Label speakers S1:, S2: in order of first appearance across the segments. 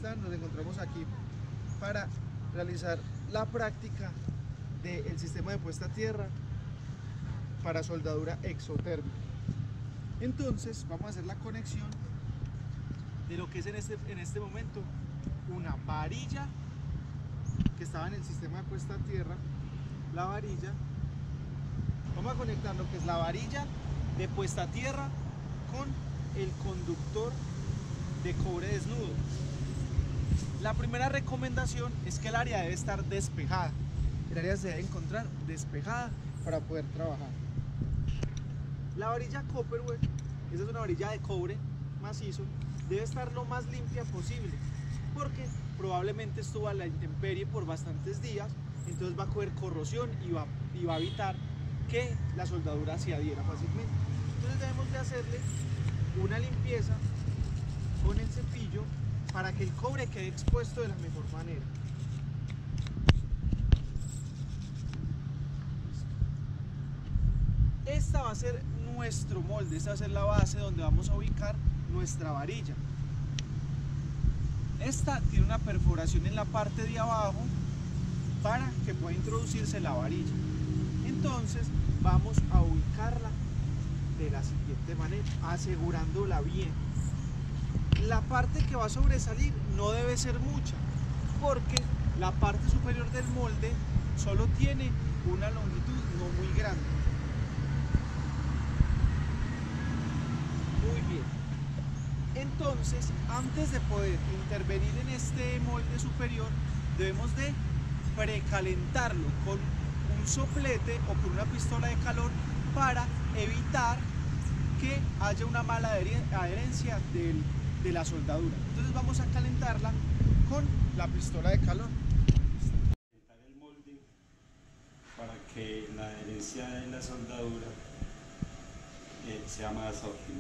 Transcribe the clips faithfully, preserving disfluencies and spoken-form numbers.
S1: están? Nos encontramos aquí para realizar la práctica del sistema de puesta a tierra para soldadura exotérmica. Entonces vamos a hacer la conexión de lo que es en este, en este momento una varilla que estaba en el sistema de puesta a tierra. La varilla, vamos a conectar lo que es la varilla de puesta a tierra con el conductor de cobre desnudo. La primera recomendación es que el área debe estar despejada. El área se debe encontrar despejada para poder trabajar. La varilla Copperware, esa es una varilla de cobre macizo, debe estar lo más limpia posible, porque probablemente estuvo a la intemperie por bastantes días, entonces va a coger corrosión y va, y va a evitar que la soldadura se adhiera fácilmente. Entonces debemos de hacerle una limpieza con el cepillo para que el cobre quede expuesto de la mejor manera. Esta va a ser nuestro molde, esta va a ser la base donde vamos a ubicar nuestra varilla. Esta tiene una perforación en la parte de abajo para que pueda introducirse la varilla. Entonces vamos a ubicarla de la siguiente manera, asegurándola bien. La parte que va a sobresalir no debe ser mucha, porque la parte superior del molde solo tiene una longitud no muy grande. Muy bien. Entonces, antes de poder intervenir en este molde superior, debemos de precalentarlo con un soplete o con una pistola de calor para evitar que haya una mala adherencia del, de la soldadura. Entonces vamos a calentarla con la pistola de calor.
S2: Calentar el molde para que la adherencia de la soldadura eh, sea más óptima.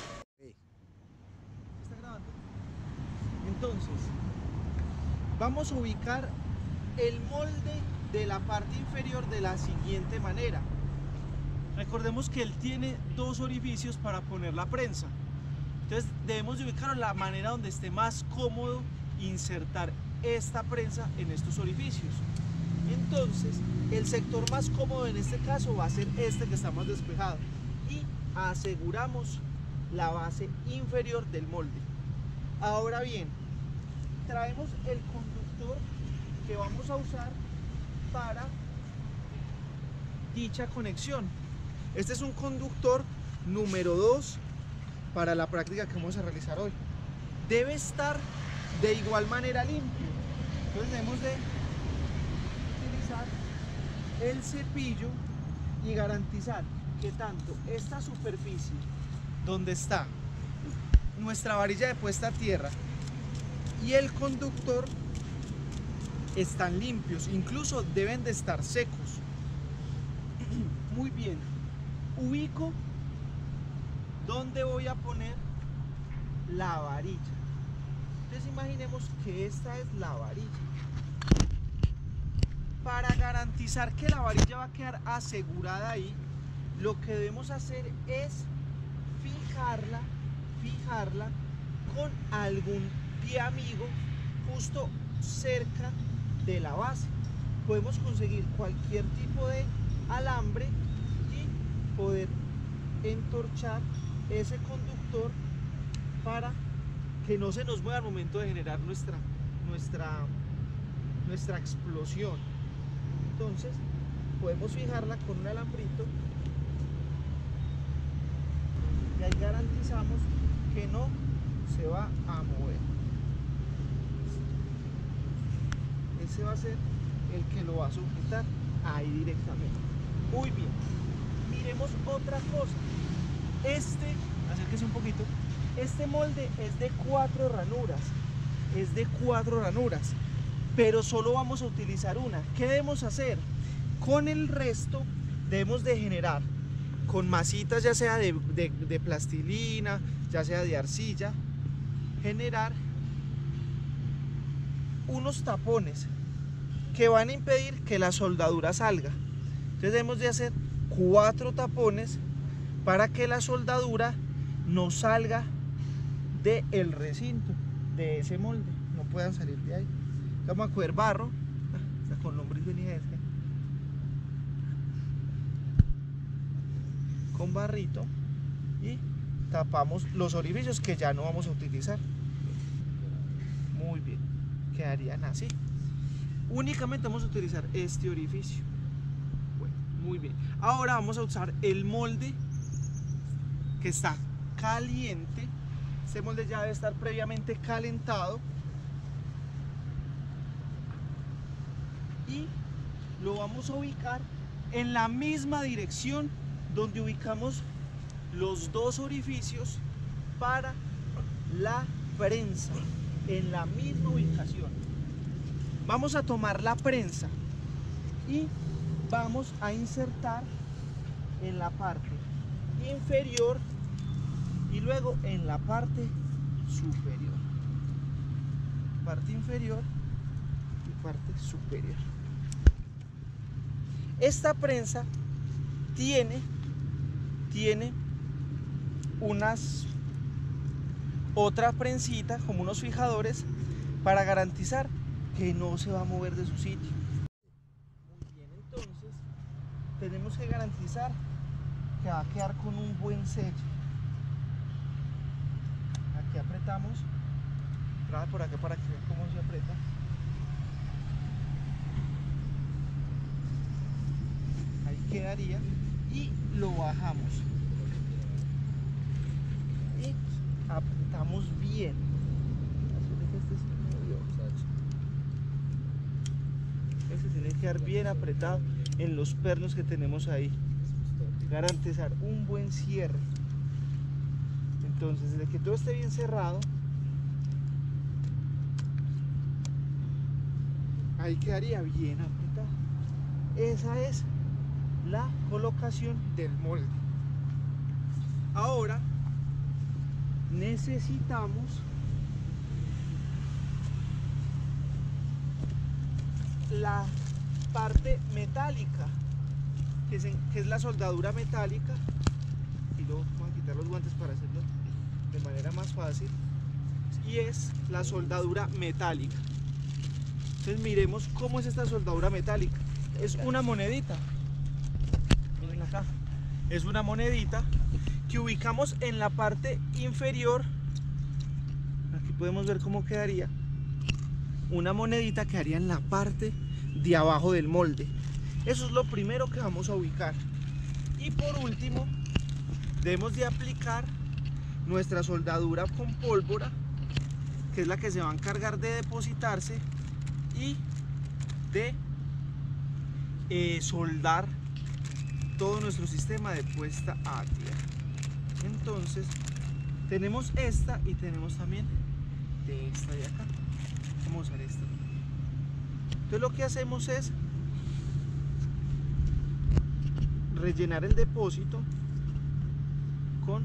S1: ¿Está grabando? Entonces, vamos a ubicar el molde de la parte inferior de la siguiente manera. Recordemos que él tiene dos orificios para poner la prensa. Entonces debemos de ubicarlo de la manera donde esté más cómodo insertar esta prensa en estos orificios. Entonces el sector más cómodo en este caso va a ser este que está más despejado. Y aseguramos la base inferior del molde. Ahora bien, traemos el conductor que vamos a usar para dicha conexión. Este es un conductor número dos para la práctica que vamos a realizar hoy. Debe estar de igual manera limpio. Entonces debemos de utilizar el cepillo y garantizar que tanto esta superficie donde está nuestra varilla de puesta a tierra y el conductor están limpios, incluso deben de estar secos. Muy bien, ubico donde voy a poner la varilla. Entonces imaginemos que esta es la varilla. Para garantizar que la varilla va a quedar asegurada ahí, lo que debemos hacer es fijarla, fijarla con algún pie amigo justo cerca de la base. Podemos conseguir cualquier tipo de alambre y poder entorchar ese conductor para que no se nos mueva al momento de generar nuestra, nuestra, nuestra explosión. Entonces podemos fijarla con un alambrito y ahí garantizamos que no se va a mover. Ese va a ser el que lo va a sujetar ahí directamente. Muy bien, miremos otra cosa. Este, acérquese un poquito, este molde es de cuatro ranuras, es de cuatro ranuras, pero solo vamos a utilizar una. ¿Qué debemos hacer? Con el resto debemos de generar con masitas, ya sea de, de, de plastilina, ya sea de arcilla, generar unos tapones que van a impedir que la soldadura salga. Entonces debemos de hacer cuatro tapones para que la soldadura no salga del recinto de ese molde, no puedan salir de ahí. Vamos a coger barro, está con lombriz en este, con barrito, y tapamos los orificios que ya no vamos a utilizar. Muy bien, quedarían así. Únicamente vamos a utilizar este orificio. Bueno, muy bien. Ahora vamos a usar el molde que está caliente. Este molde ya debe estar previamente calentado. Y lo vamos a ubicar en la misma dirección donde ubicamos los dos orificios para la prensa, en la misma ubicación. Vamos a tomar la prensa y vamos a insertar en la parte inferior y luego en la parte superior. Parte inferior y parte superior. Esta prensa tiene, tiene unas otra prensita, como unos fijadores, para garantizar que no se va a mover de su sitio. Muy bien, entonces tenemos que garantizar que va a quedar con un buen sello. Aquí apretamos, trae por acá para que vean cómo se aprieta. Ahí quedaría y lo bajamos y apretamos bien. Este tiene que quedar bien apretado en los pernos que tenemos ahí, garantizar un buen cierre. Entonces, desde que todo esté bien cerrado, ahí quedaría bien apretado. Esa es la colocación del molde. Ahora necesitamos la parte metálica, que es, en, que es la soldadura metálica, y luego vamos a quitar los guantes para hacerlo de manera más fácil, y es la soldadura metálica. Entonces miremos cómo es esta soldadura metálica. Es una monedita, miren acá, es una monedita que ubicamos en la parte inferior. Aquí podemos ver cómo quedaría. Una monedita quedaría en la parte de abajo del molde. Eso es lo primero que vamos a ubicar. Y por último, debemos de aplicar nuestra soldadura con pólvora, que es la que se va a encargar de depositarse y de eh, soldar todo nuestro sistema de puesta a tierra. Entonces tenemos esta y tenemos también de esta de acá. Vamos a usar esta. Entonces lo que hacemos es rellenar el depósito con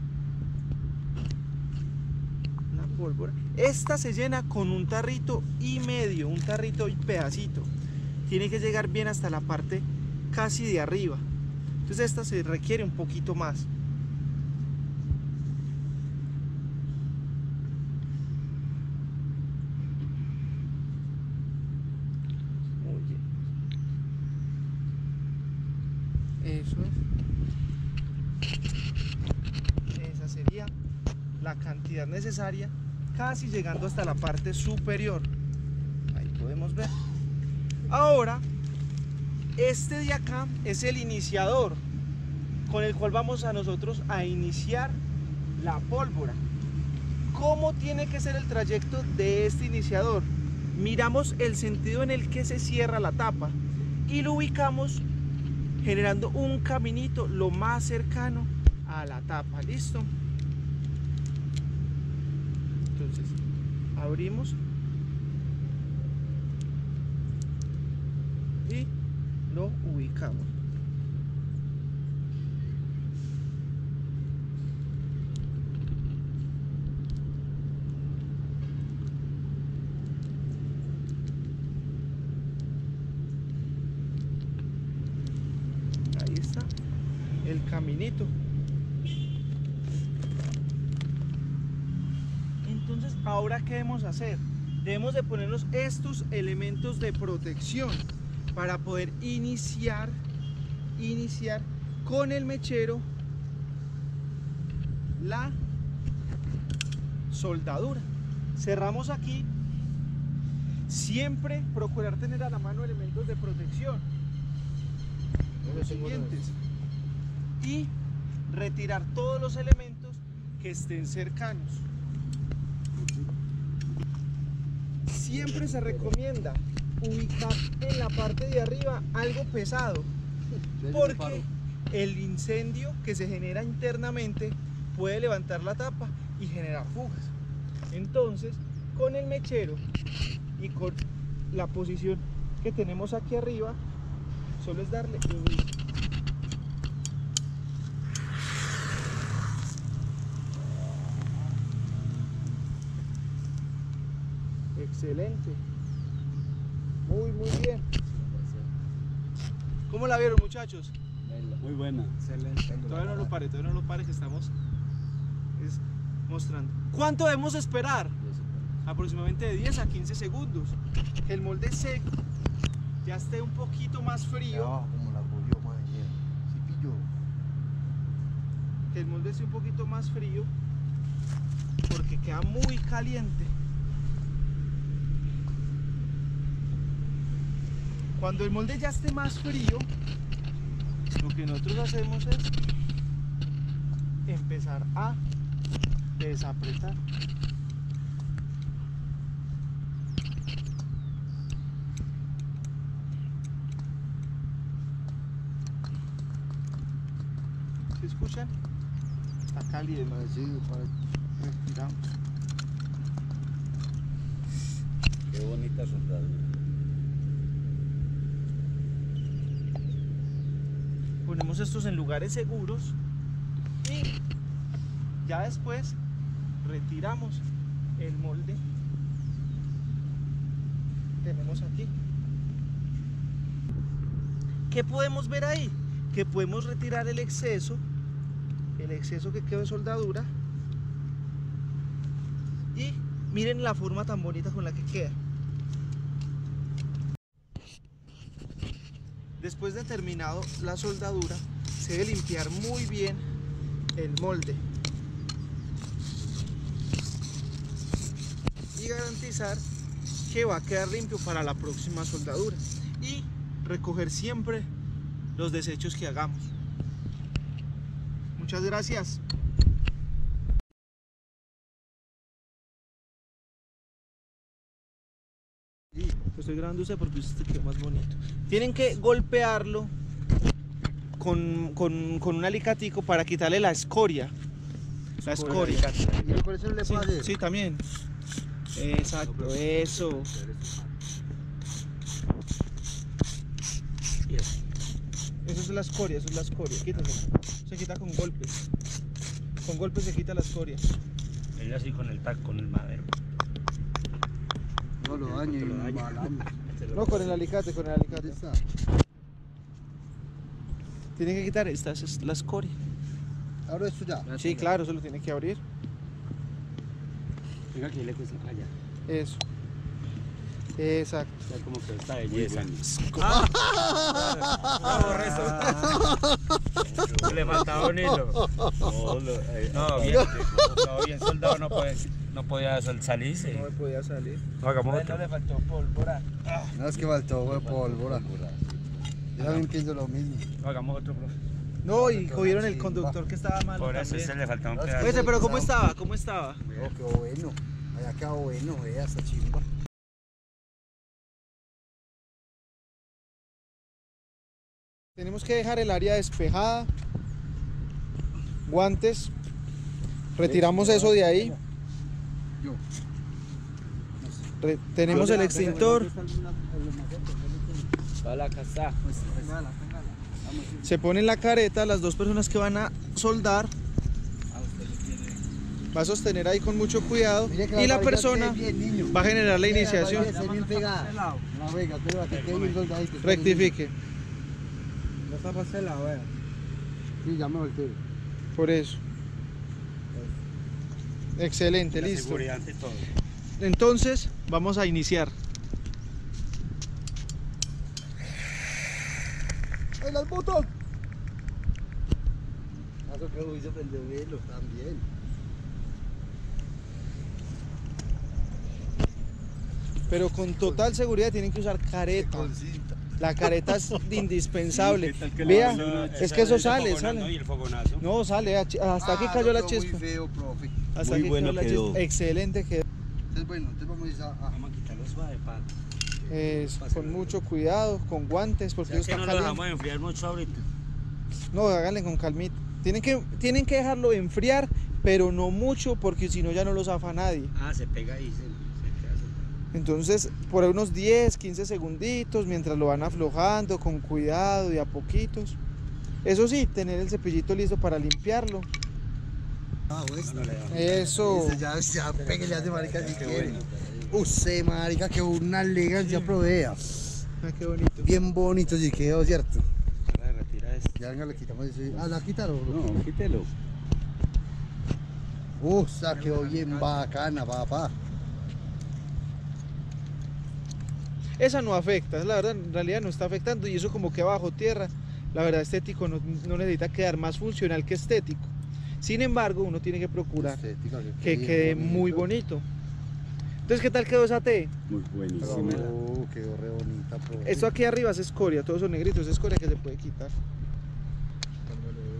S1: una pólvora. Esta se llena con un tarrito y medio, un tarrito y pedacito. Tiene que llegar bien hasta la parte casi de arriba. Entonces esta se requiere un poquito más. Eso es. Esa sería la cantidad necesaria, casi llegando hasta la parte superior. Ahí podemos ver. Ahora, este de acá es el iniciador con el cual vamos a nosotros a iniciar la pólvora. ¿Cómo tiene que ser el trayecto de este iniciador? Miramos el sentido en el que se cierra la tapa y lo ubicamos generando un caminito lo más cercano a la tapa. ¿Listo? Entonces abrimos y lo ubicamos. Ahí está el caminito. Entonces, ahora ¿qué debemos hacer? debemos de ponernos estos elementos de protección para poder iniciar, iniciar con el mechero la soldadura. Cerramos aquí. Siempre procurar tener a la mano elementos de protección, los siguientes, y retirar todos los elementos que estén cercanos. Siempre se recomienda ubicar en la parte de arriba algo pesado, porque el incendio que se genera internamente puede levantar la tapa y generar fugas. Entonces, con el mechero y con la posición que tenemos aquí arriba, solo es darle inicio. Excelente, muy muy bien. ¿Cómo la vieron, muchachos?
S2: Muy buena.
S3: Excelente.
S1: Todavía no lo pare, todavía no lo pare, que estamos es, mostrando. ¿Cuánto debemos esperar? Aproximadamente de diez a quince segundos. Que el molde seco ya esté un poquito más frío.
S3: No, como la cogió, madre mía. Sí pilló.
S1: Que el molde esté un poquito más frío, porque queda muy caliente. Cuando el molde ya esté más frío, lo que nosotros hacemos es empezar a desapretar. ¿Se escuchan? Está caliente.
S3: Sí, para...
S1: Respiramos.
S2: Qué bonita soldadura.
S1: Ponemos estos en lugares seguros y ya después retiramos el molde que tenemos aquí. ¿Qué podemos ver ahí? Que podemos retirar el exceso, el exceso que quedó de soldadura, y miren la forma tan bonita con la que queda. Después de terminado la soldadura, se debe limpiar muy bien el molde y garantizar que va a quedar limpio para la próxima soldadura, y recoger siempre los desechos que hagamos. Muchas gracias. Estoy grabando usted porque usted quedó más bonito. Tienen que golpearlo con, con, con un alicatico para quitarle la escoria. La escoria.
S3: ¿Y por eso le
S1: Sí,
S3: puedo hacer?
S1: sí, también. Exacto, eso. Eso es la escoria, eso es la escoria. Quítasela. Se quita con golpes. Con golpes se quita la escoria.
S2: Ella así con el tac, con el madero.
S3: No lo daño y
S2: Lo
S3: lo
S2: daña.
S3: daño.
S1: No, con el alicate, con el
S3: ¿Dónde
S1: alicate.
S3: está?
S1: Tiene que quitar esta, esa es la escoria.
S3: Abro esto ya.
S1: Sí, claro, eso lo tiene que abrir.
S2: Venga, aquí le cuesta allá.
S1: Eso. Exacto.
S2: O sea, como que está belleza. Le faltaba un hilo. No, lo, eh, no, bien, no, bien soldado no, puede, no podía sol- salirse.
S1: No me podía salir.
S2: No, hagamos otro.
S1: le faltó pólvora.
S3: No, es que faltó fue pólvora. Yo también pienso lo mismo.
S2: No, hagamos otro, profe.
S1: No, y cogieron el conductor que estaba mal.
S2: Por eso ese le faltaba un pedazo.
S1: Oye, pero ¿cómo estaba? ¿Cómo estaba?
S3: No, quedó bueno. Allá quedó bueno, vea, esta chimba.
S1: Tenemos que dejar el área despejada. Guantes. Retiramos eso de ahí.
S3: Yo.
S1: Re- tenemos el extintor.
S2: Toda la casa.
S1: Se pone en la careta las dos personas que van a soldar. Va a sostener ahí con mucho cuidado.
S3: Mire que
S1: Y la
S3: varilla
S1: persona
S3: esté bien, niño.
S1: va a generar la
S3: Mira,
S1: iniciación.
S3: varilla esté bien pegada. No, venga, pero aquí que hay un soldadito.
S1: Rectifique.
S3: No está para este lado, vea. Sí, ya me volteé.
S1: Por eso. Excelente,
S2: La
S1: listo.
S2: seguridad ante todo.
S1: Entonces, vamos a iniciar.
S3: ¡Ay, las motos! Eso que voy a prender velo también.
S1: Pero con total seguridad tienen que usar careta.
S3: Con cinta.
S1: La careta es indispensable.
S2: Sí, ¿qué tal que
S1: Vea,
S2: la-
S1: es
S2: esa
S1: que eso
S2: es el
S1: sale,
S2: fogonazo, ¿no?
S1: sale.
S2: Y el fogonazo.
S1: No, sale, hasta aquí
S3: Ah,
S1: cayó
S3: no,
S1: la
S3: quedó
S1: chispa.
S3: Muy feo, profe.
S1: Hasta
S2: Muy
S1: aquí
S2: bueno
S1: cayó la
S2: quedó.
S1: chispa. Excelente quedó.
S3: Entonces, bueno, entonces vamos a ir a... a-
S2: Vamos a quitarlo suave, pa.
S1: Es, con mucho cuidado, con guantes, porque
S2: O sea
S1: eso
S2: que
S1: está
S2: no lo
S1: caliente.
S2: dejamos enfriar mucho ahorita.
S1: No, háganle con calmita. Tienen que, tienen que dejarlo enfriar, pero no mucho, porque si no ya no lo zafa nadie.
S2: Ah, se pega ahí, se, se queda soltado.
S1: Entonces, por unos diez, quince segunditos, mientras lo van aflojando, con cuidado y a poquitos. Eso sí, tener el cepillito listo para limpiarlo.
S3: Ah, pues.
S2: No le damos.
S1: Eso.
S3: Ese ya, ya, pégale a ese marica si quiere. Usted, marica, que una elegancia provea.
S1: Ah, qué bonito.
S3: Bien bonito si quedó, ¿cierto?
S2: Ahora retira esto.
S3: Ya venga, le quitamos ese. Ah, la quitaron.
S2: No, quítelo.
S3: Uh, esa quedó bien bacana, papá.
S1: Esa no afecta, la verdad, en realidad no está afectando y eso como que bajo tierra, la verdad estético no, no necesita quedar más funcional que estético. Sin embargo, uno tiene que procurar
S3: Estética,
S1: que quede muy bonito. Entonces, ¿qué tal quedó esa T?
S2: Muy buenísima.
S3: Oh, quedó re bonita, profe.
S1: Esto aquí arriba es escoria, todos son negritos, es escoria que se puede quitar.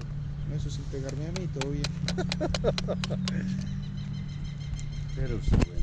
S1: Eso sin pegarme a mí, todo bien.
S2: Pero sí, bueno.